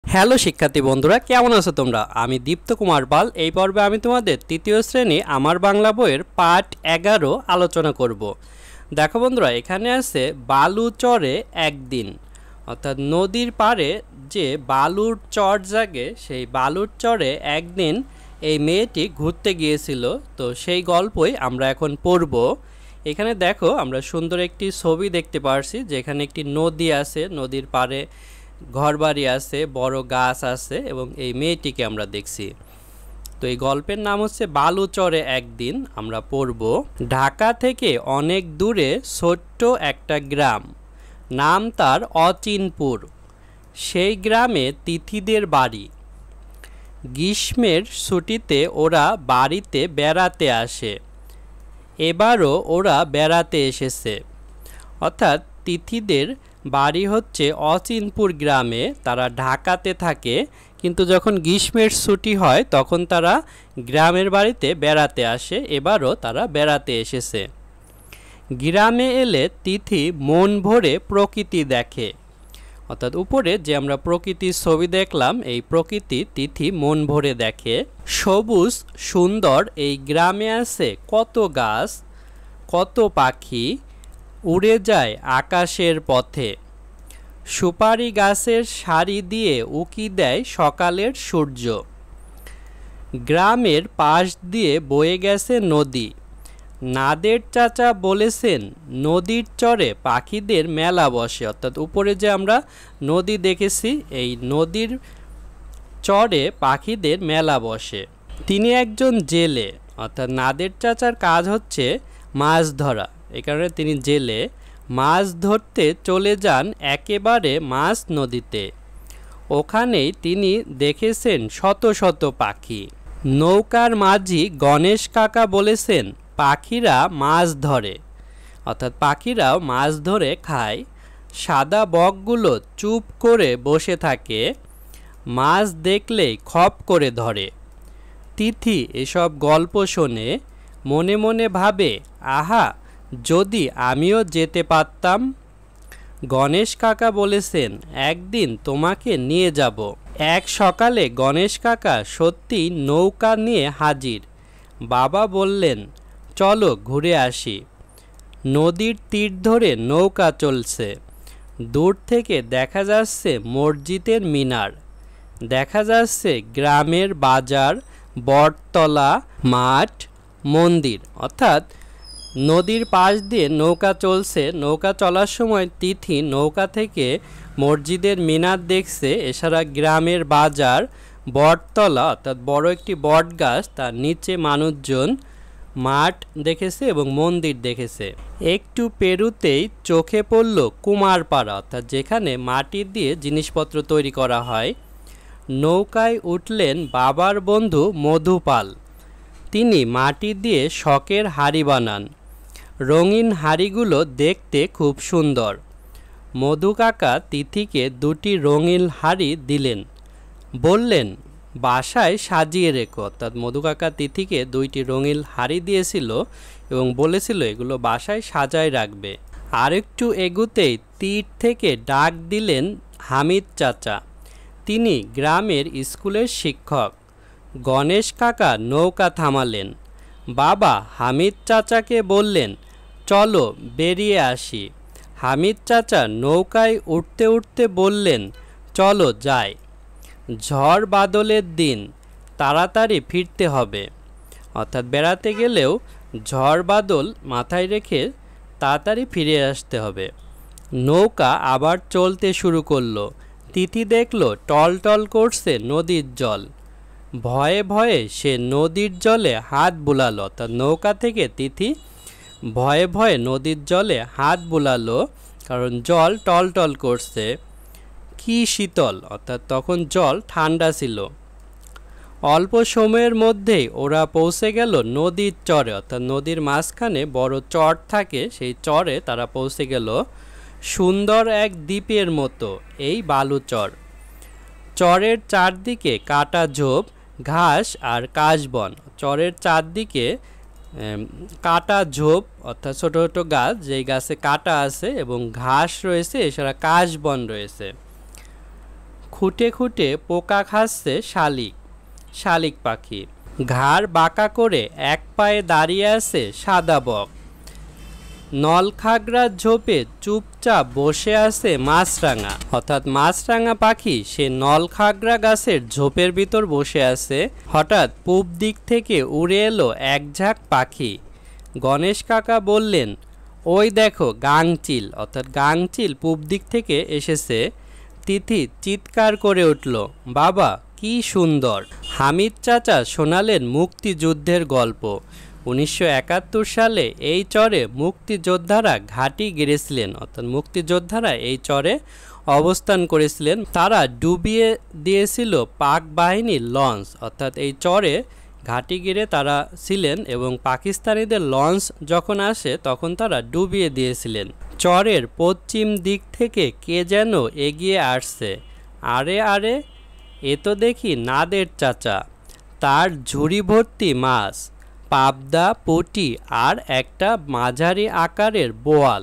Hello শিক্ষার্থী বন্ধুরা, কেমন আছো তোমরা? আমি দীপ্ত কুমার পাল। এই পর্বে আমি তোমাদের তৃতীয় শ্রেণী আমার বাংলা বইয়ের পাঠ 11 আলোচনা করব। দেখো বন্ধুরা, এখানে আছে বালুচরে একদিন, অর্থাৎ নদীর পাড়ে যে বালুর চর জাগে সেই বালুর চরে একদিন এই মেয়েটি ঘুরতে গিয়েছিল। তো সেই গল্পই আমরা এখন পড়ব। এখানে দেখো আমরা সুন্দর একটি ছবি দেখতে পারছি, যেখানে একটি নদী আছে, নদীর পাড়ে ঘরবাড়ি আছে, বড় গাছ আছে এবং এই মেয়েটিকে আমরা দেখছি। তো এই গল্পের নাম হচ্ছে বালুচরে একদিন। আমরা পড়ব। ঢাকা থেকে অনেক দূরে ছোট্ট একটা গ্রাম, নাম তার অচিনপুর। সেই গ্রামে তিথিদের বাড়ি। গ্রীষ্মের ছুটিতে ওরা বাড়িতে বেড়াতে আসে। এবারও ওরা বেড়াতে এসেছে। অর্থাৎ তিথিদের বাড়ি হচ্ছে অচিনপুর গ্রামে, তারা ঢাকাতে থাকে, কিন্তু যখন গ্রীষ্মের ছুটি হয় তখন তারা গ্রামের বাড়িতে বেড়াতে আসে। এবারও তারা বেড়াতে এসেছে। গ্রামে এলে তিথি মন ভরে প্রকৃতি দেখে। অর্থাৎ উপরে যে আমরা প্রকৃতির ছবি দেখলাম, এই প্রকৃতি তিথি মন ভরে দেখে। সবুজ সুন্দর এই গ্রামে আছে কত গাছ, কত পাখি উড়ে যায় আকাশের পথে। সুপারি গাছের সারি দিয়ে উকি দেয় সকালের সূর্য। গ্রামের পাশ দিয়ে বয়ে গেছে নদী। নাদের চাচা বলেছেন নদীর চরে পাখিদের মেলা বসে। অর্থাৎ উপরে যে আমরা নদী দেখেছি, এই নদীর চরে পাখিদের মেলা বসে। তিনি একজন জেলে, অর্থাৎ নাদের চাচার কাজ হচ্ছে মাছ ধরা, এই কারণে তিনি জেলে। মাছ ধরতে চলে যান একেবারে মাছ নদীতে। ওখানেই তিনি দেখেছেন শত শত পাখি। নৌকার মাঝি গণেশ কাকা বলেছেন পাখিরা মাছ ধরে, অর্থাৎ পাখিরাও মাছ ধরে খায়। সাদা বকগুলো চুপ করে বসে থাকে, মাছ দেখলেই খপ করে ধরে। তিথি এসব গল্প শোনে, মনে মনে ভাবে, আহা, যদি আমিও যেতে পারতাম। গণেশ কাকা বলেছেন একদিন তোমাকে নিয়ে যাব। এক সকালে গণেশ কাকা সত্যি নৌকা নিয়ে হাজির। বাবা বললেন চলো ঘুরে আসি। নদীর তীর ধরে নৌকা চলছে। দূর থেকে দেখা যাচ্ছে মসজিদের মিনার, দেখা যাচ্ছে গ্রামের বাজার, বটতলা, মাঠ, মন্দির। অর্থাৎ নদীর পাশ দিয়ে নৌকা চলছে। নৌকা চলার সময় তিথি নৌকা থেকে মসজিদের মিনার দেখছে, এছাড়া গ্রামের বাজার, বটতলা অর্থাৎ বড় একটি বট গাছ, তার নিচে মানুষজন, মাঠ দেখেছে এবং মন্দির দেখেছে। একটু পেরুতেই চোখে পড়ল কুমারপাড়া, অর্থাৎ যেখানে মাটি দিয়ে জিনিসপত্র তৈরি করা হয়। নৌকায় উঠলেন বাবার বন্ধু মধুপাল। তিনি মাটি দিয়ে শখের হাড়ি বানান। রঙিন হাড়িগুলো দেখতে খুব সুন্দর। মধু কাকা তিথিকে দুটি রঙিন হাড়ি দিলেন, বললেন বাসায় সাজিয়ে রেখো। অর্থাৎ মধু কাকা তিথিকে দুইটি রঙিন হাড়ি দিয়েছিল এবং বলেছিল এগুলো বাসায় সাজায় রাখবে। আরেকটু এগুতেই তীর থেকে ডাক দিলেন হামিদ চাচা। তিনি গ্রামের স্কুলের শিক্ষক। গণেশ কাকা নৌকা থামালেন। বাবা হামিদ চাচাকে বললেন চলো বেরিয়ে আসি। হামিদ চাচা নৌকায় উঠতে উঠতে বললেন চলো যাই, ঝড় বাদলের দিন, তাড়াতাড়ি ফিরতে হবে। অর্থাৎ বেড়াতে গেলেও ঝড় বাদল মাথায় রেখে তাড়াতাড়ি ফিরে আসতে হবে। নৌকা আবার চলতে শুরু করলো। তিথি দেখল টলটল করছে নদীর জল। ভয়ে ভয়ে সে নদীর জলে হাত বুলালো। অর্থাৎ নৌকা থেকে তিথি ভয়ে ভয়ে নদীর জলে হাত বুলালো, কারণ জল টলটল করছে। কি শীতল, অর্থাৎ তখন জল ঠান্ডা ছিল। অল্প সময়ের মধ্যেই ওরা পৌঁছে গেল নদীর চরে, অর্থাৎ নদীর মাঝখানে বড় চর থাকে, সেই চরে তারা পৌঁছে গেল। সুন্দর এক দ্বীপের মতো এই বালুচর। চরের চারদিকে কাটা ঝোপ, ঘাস আর কাশবন। চরের চারদিকে কাটা ঝোপ অর্থাৎ ছোট ছোট গাছ, যেই গাছে কাটা আছে এবং ঘাস রয়েছে, এছাড়া কাশবন রয়েছে। খুঁটে খুঁটে পোকা খাচ্ছে শালিক, শালিক পাখি। ঘাড় বাঁকা করে এক পায়ে দাঁড়িয়ে আছে সাদা বক। নলখাগড়ার ঝোপে চুপচাপ বসে আছে মাছরাঙা, অর্থাৎ মাছরাঙা পাখি সে নলখাগড়া গাছের ঝোপের ভিতর বসে আছে। হঠাৎ পূব দিক থেকে উড়ে এলো এক ঝাঁক পাখি। গণেশ কাকা বললেন, ওই দেখো গাংচিল, অর্থাৎ গাংচিল পূব দিক থেকে এসেছে। তিথি চিৎকার করে উঠল, বাবা কি সুন্দর। হামিদ চাচা শোনালেন মুক্তিযুদ্ধের গল্প। 1971 সালে এই চরে মুক্তিযোদ্ধারা ঘাঁটি গেড়েছিলেন, অর্থাৎ মুক্তিযোদ্ধারা এই চরে অবস্থান করেছিলেন। তারা ডুবিয়ে দিয়েছিল পাক বাহিনীর লঞ্চ, অর্থাৎ এই চরে ঘাঁটি গেড়ে তারা ছিলেন এবং পাকিস্তানিদের লঞ্চ যখন আসে তখন তারা ডুবিয়ে দিয়েছিলেন। চরের পশ্চিম দিক থেকে কে যেন এগিয়ে আসছে। আরে আরে, এ তো দেখি নাদের চাচা, তার ঝুড়ি ভর্তি মাছ, পাবদা, পুঁটি আর একটা মাঝারি আকারের বোয়াল।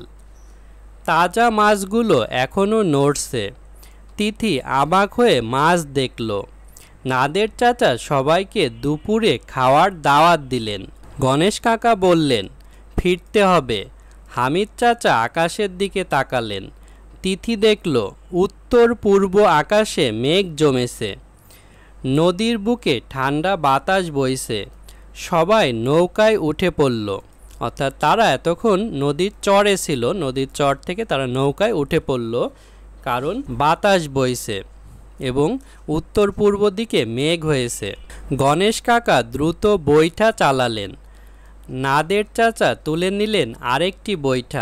তাজা মাছগুলো এখনও নড়ছে। তিথি অবাক হয়ে মাছ দেখল। নাদের চাচা সবাইকে দুপুরে খাওয়ার দাওয়াত দিলেন। গণেশ কাকা বললেন, ফিরতে হবে। হামিদ চাচা আকাশের দিকে তাকালেন। তিথি দেখল উত্তর পূর্ব আকাশে মেঘ জমেছে, নদীর বুকে ঠান্ডা বাতাস বইছে। সবাই নৌকায় উঠে পড়ল, অর্থাৎ তারা এতক্ষণ নদীর চরে ছিল, নদীর চর থেকে তারা নৌকায় উঠে পড়ল, কারণ বাতাস বইছে এবং উত্তর পূর্ব দিকে মেঘ হয়েছে। গণেশ কাকা দ্রুত বৈঠা চালালেন। নাদের চাচা তুলে নিলেন আরেকটি বৈঠা।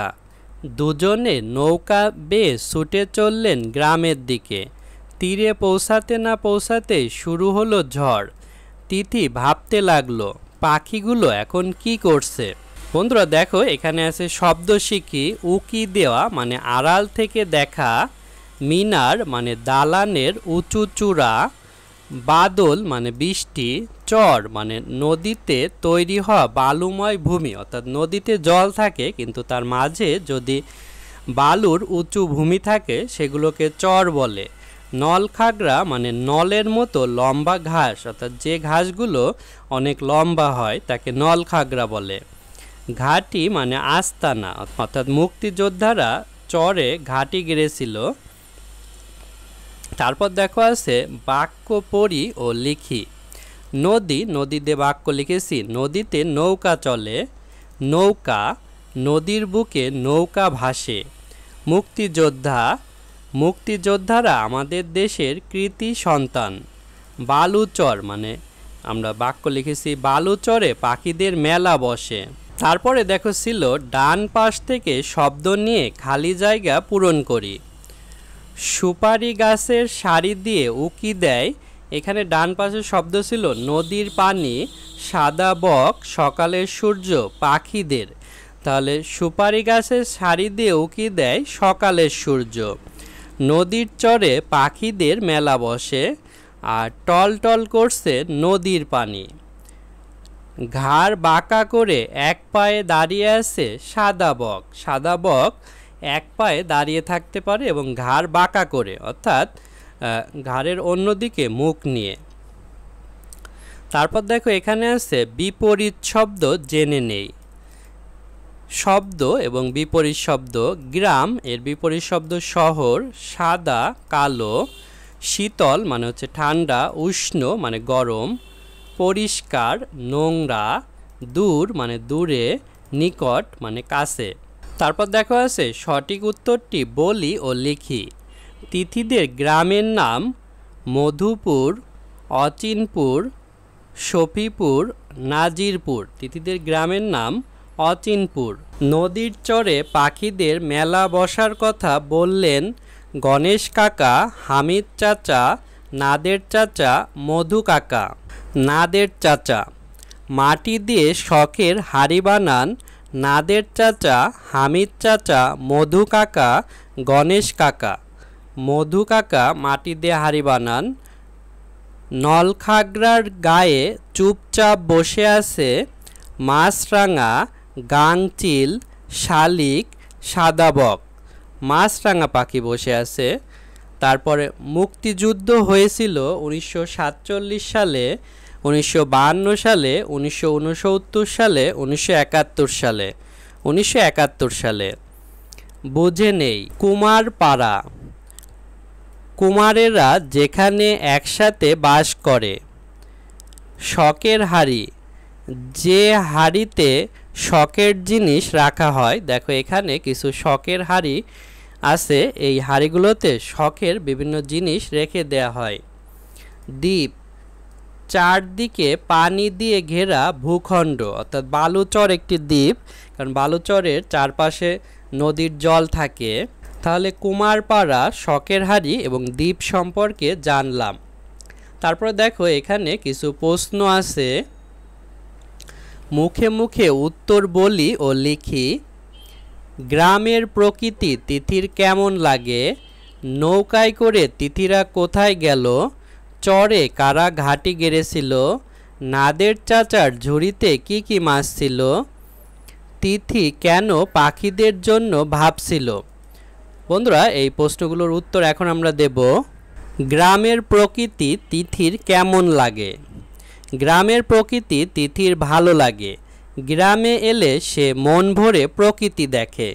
দুজনে নৌকা বেয়ে ছুটে চললেন গ্রামের দিকে। তীরে পৌঁছাতে না পৌঁছাতেই শুরু হলো ঝড়। তিথি ভাবতে লাগলো, পাখিগুলো এখন কি করছে। বন্ধুরা দেখো, এখানে আছে শব্দ শিখি। উকি দেওয়া মানে আড়াল থেকে দেখা, মিনার মানে দালানের উঁচু চূড়া, বাদল মানে বৃষ্টি, চর মানে নদীতে তৈরি হওয়া বালুময় ভূমি, অর্থাৎ নদীতে জল থাকে কিন্তু তার মাঝে যদি বালুর উঁচু ভূমি থাকে সেগুলোকে চর বলে। নলখাগড়া মানে নলের মতো লম্বা ঘাস, অর্থাৎ যে ঘাসগুলো অনেক লম্বা হয় তাকে নলখাগড়া বলে। ঘাঁটি মানে আস্তানা, অর্থাৎ মুক্তিযোদ্ধারা চরে ঘাঁটি গেড়েছিল। তারপর দেখো আছে বাক্য পড়ি ও লিখি। নদী, নদীতে বাক্য লিখেছি। নদীতে নৌকা চলে, নৌকা, নদীর বুকে নৌকা ভাসে। মুক্তিযোদ্ধা, মুক্তিযোদ্ধারা আমাদের দেশের কৃতি সন্তান। বালুচর মানে আমরা বাক্য লিখেছি বালুচরে পাখিদের মেলা বসে। তারপরে দেখো ছিল ডান পাশ থেকে শব্দ নিয়ে খালি জায়গা পূরণ করি। সুপারি গাছের সারি দিয়ে উকি দেয়। এখানে ডান পাশে শব্দ ছিল নদীর পানি, সাদা বক, সকালের সূর্য, পাখিদের। তাহলে সুপারি গাছের সারি দিয়ে উকি দেয় সকালের সূর্য। নদীর চরে পাখিদের মেলা বসে আর টল টল করছে নদীর পানি। ঘাড় বাঁকা করে এক পায়ে দাঁড়িয়ে আছে সাদা বক। সাদা বক এক পায়ে দাঁড়িয়ে থাকতে পারে এবং ঘাড় বাঁকা করে, অর্থাৎ ঘাড়ের অন্যদিকে মুখ নিয়ে। তারপর দেখো এখানে আছে বিপরীত শব্দ জেনে নেই। শব্দ এবং বিপরীত শব্দ। গ্রাম এর বিপরীত শব্দ শহর, সাদা কালো, শীতল মানে হচ্ছে ঠান্ডা, উষ্ণ মানে গরম, পরিষ্কার নোংরা, দূর মানে দূরে, নিকট মানে কাছে। তারপর দেখো আছে সঠিক উত্তরটি বলি ও লিখি। তিথিদের গ্রামের নাম মধুপুর, অচিনপুর, শফিপুর, নাজিরপুর। তিথিদের গ্রামের নাম অচিনপুর। নদীর চরে পাখিদের মেলা বসার কথা বললেন গণেশ কাকা, হামিদ চাচা, নাদের চাচা, মধু কাকা। নাদের চাচা, মাটি দিয়ে শখের হাড়ি বানান নাদের চাচা, হামিদ চাচা, মধু কাকা, গণেশ কাকা। মধু কাকা মাটি দিয়ে হাড়ি বানান। নলখাগড়ার গায়ে চুপচাপ বসে আছে মাছরাঙা, গাংচিল, শালিক, সাদা বক। মাছরাঙা পাখি বসে আছে। তারপরে মুক্তিযুদ্ধ হয়েছিল 1947 সালে, 1952 সালে, 1969 সালে, 1971 সালে। 1971 সালে। বুঝে নেই কুমারপাড়া, কুমারেরা যেখানে একসাথে বাস করে। শখের হাড়ি, যে হাড়িতে শখের জিনিস রাখা হয়। দেখো এখানে কিছু শখের হাড়ি আছে, এই হাড়িগুলোতে শখের বিভিন্ন জিনিস রেখে দেয়া হয়। দ্বীপ, চারদিকে পানি দিয়ে ঘেরা ভূখণ্ড, অর্থাৎ বালুচর একটি দ্বীপ, কারণ বালুচরের চারপাশে নদীর জল থাকে। তাহলে কুমারপাড়া, শখের হাড়ি এবং দ্বীপ সম্পর্কে জানলাম। তারপরে দেখো এখানে কিছু প্রশ্ন আছে, মুখে মুখে উত্তর বলি ও লিখি। গ্রামের প্রকৃতি তিথির কেমন লাগে? নৌকায় করে তিথিরা কোথায় গেল? চরে কারা ঘাটি গেড়েছিল? নাদের চাচার ঝুড়িতে কি কি মাছ ছিল? তিথি কেন পাখিদের জন্য ভাবছিল? বন্ধুরা এই প্রশ্নগুলোর উত্তর এখন আমরা দেব। গ্রামের প্রকৃতি তিথির কেমন লাগে? গ্রামের প্রকৃতি তিথির ভালো লাগে। গ্রামে এলে সে মন ভরে প্রকৃতি দেখে।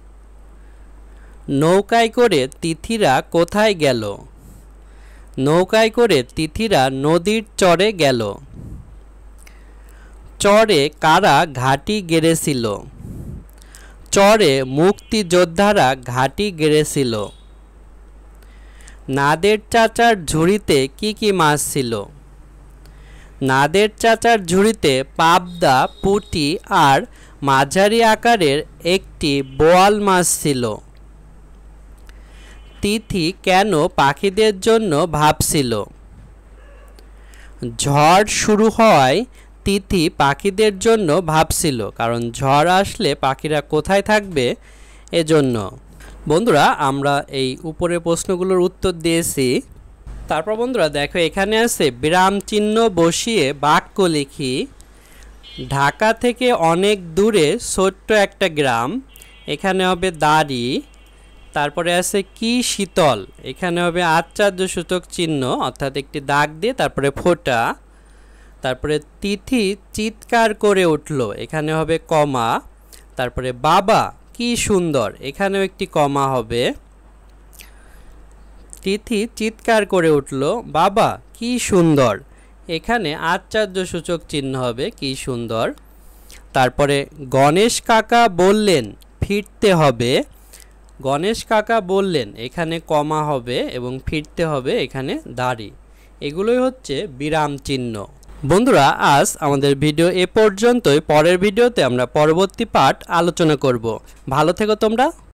নৌকায় করে তিথিরা কোথায় গেল? নৌকায় করে তিথিরা নদীর চরে গেল। চরে কারা ঘাটি গেড়েছিল? চরে মুক্তিযোদ্ধারা ঘাটি গেড়েছিল। নাদের চাচার ঝুড়িতে কি কি মাছ ছিল? নাদের চাচার ঝুড়িতে পাবদা, পুঁটি আর মাঝারি আকারের একটি বোয়াল মাছ ছিল। তিথি কেন পাখিদের জন্য ভাবছিল? ঝড় শুরু হওয়ায় তিথি পাখিদের জন্য ভাবছিল, কারণ ঝড় আসলে পাখিরা কোথায় থাকবে এজন্য। বন্ধুরা আমরা এই উপরের প্রশ্নগুলোর উত্তর দিয়েছি। তারপর বন্ধুরা দেখো এখানে আছে বিরাম চিহ্ন বসিয়ে বাক্য লিখি। ঢাকা থেকে অনেক দূরে ছোট্ট একটা গ্রাম, এখানে হবে দাড়ি। তারপরে আছে কি শীতল, এখানে হবে আশ্চর্যসূচক চিহ্ন অর্থাৎ একটি দাগ দিয়ে তারপরে ফোঁটা। তারপরে তিথি চিৎকার করে উঠল, এখানে হবে কমা। তারপরে বাবা কি সুন্দর, এখানেও একটি কমা হবে। তিথি চিৎকার করে উঠল, বাবা কি সুন্দর, এখানে আশ্চর্যসূচক চিহ্ন হবে কি সুন্দর। তারপরে গণেশ কাকা বললেন ফিরতে হবে। গণেশ কাকা বললেন, এখানে কমা হবে এবং ফিরতে হবে এখানে দাড়ি। এগুলোই হচ্ছে বিরাম চিহ্ন। বন্ধুরা আজ আমাদের ভিডিও এ পর্যন্তই। পরের ভিডিওতে আমরা পরবর্তী পার্ট আলোচনা করব। ভালো থেকো তোমরা।